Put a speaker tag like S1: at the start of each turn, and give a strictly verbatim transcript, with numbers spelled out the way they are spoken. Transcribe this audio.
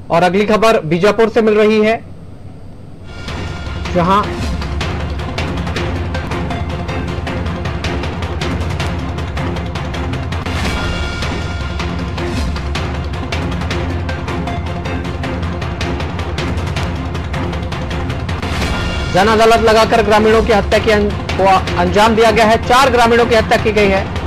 S1: और अगली खबर बीजापुर से मिल रही है, जहां जन अदालत लगाकर ग्रामीणों की हत्या की को अंजाम दिया गया है। चार ग्रामीणों की हत्या की गई है।